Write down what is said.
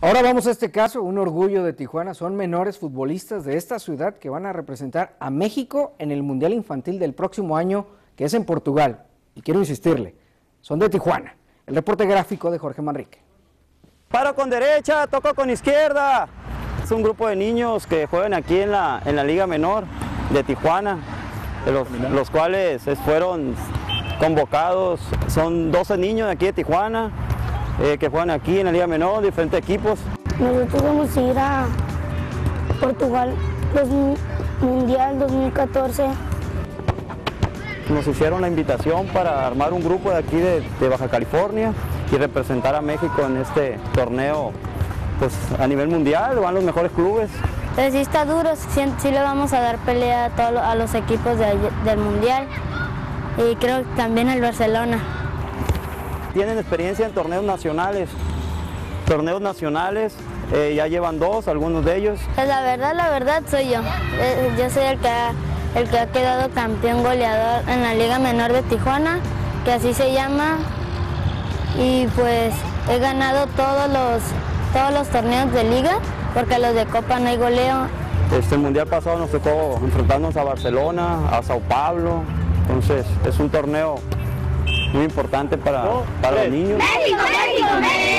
Ahora vamos a este caso, un orgullo de Tijuana. Son menores futbolistas de esta ciudad que van a representar a México en el Mundial Infantil del próximo año, que es en Portugal. Y quiero insistirle, son de Tijuana. El reporte gráfico de Jorge Manrique. Paro con derecha, toco con izquierda. Es un grupo de niños que juegan aquí en la Liga Menor de Tijuana, los cuales fueron convocados. Son 12 niños de aquí de Tijuana que juegan aquí en la Liga Menor, diferentes equipos. Nosotros vamos a ir a Portugal, Mundial 2014. Nos hicieron la invitación para armar un grupo de aquí de Baja California y representar a México en este torneo, pues a nivel mundial. Van los mejores clubes. Entonces sí está duro, sí le vamos a dar pelea a los equipos del mundial y creo que también al Barcelona. Tienen experiencia en torneos nacionales. Ya llevan 2, algunos de ellos. Pues la verdad soy yo. Yo soy el que ha quedado campeón goleador en la Liga Menor de Tijuana, que así se llama, y pues he ganado todos los torneos de liga, porque los de Copa no hay goleo. El mundial pasado nos tocó enfrentarnos a Barcelona, a Sao Paulo, entonces es un torneo muy importante para los niños. ¡México, México, México!